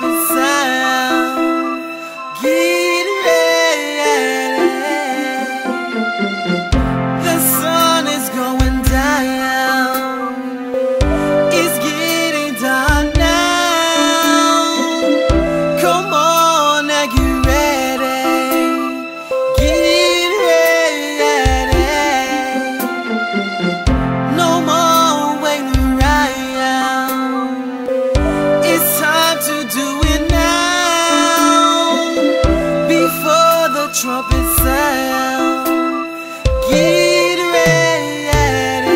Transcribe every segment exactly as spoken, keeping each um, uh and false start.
trumpet sound. Get ready. The sun is going down. It's getting dark now. Come on, now get ready. Get ready. No more waiting around. It's time to do it now. Before the trumpet sound. Get ready.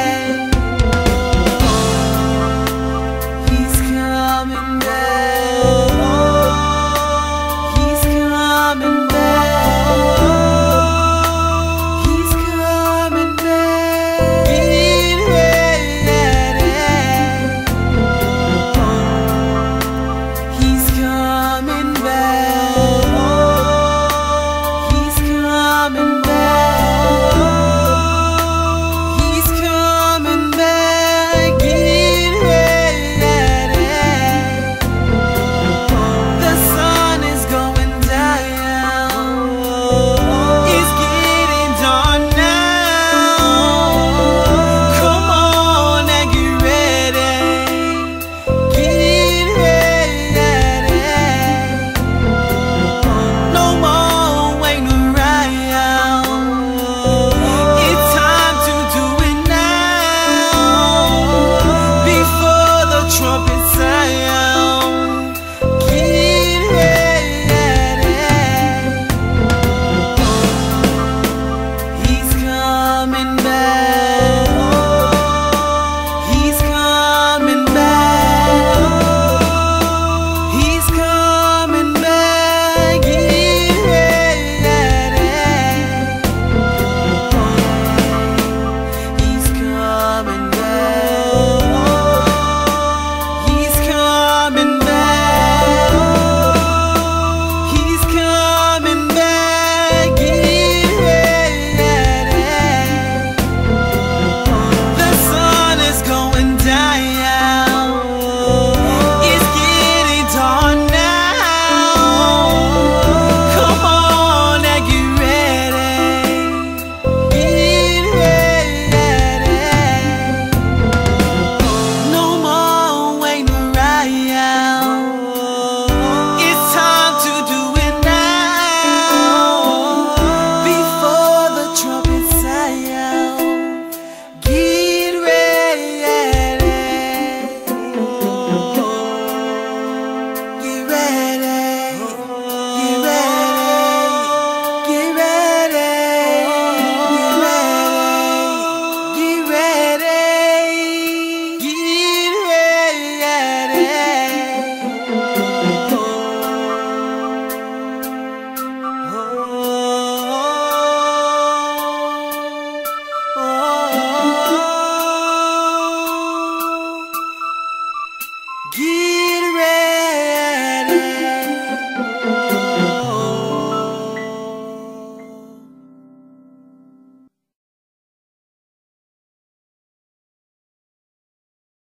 He's coming back. He's coming back. He's coming back. Get ready. He's coming back. He's coming back. He's coming back. Get ready. The sun is going down. It's getting dark now. Come on and get ready. Get ready. No more waiting around. It's time to do it now. Before the trumpet sound. Get ready. He's coming back. He's coming back. He's coming back. Get ready. He's coming back. He's coming back. He's coming back. Get ready. The sun is going down. It's getting dark now. Come on and get ready. Get ready. No more waiting around. It's time to do it now. Before the trumpet sound. Get ready. Get ready. Get ready. Get ready. Get ready. Get ready. Get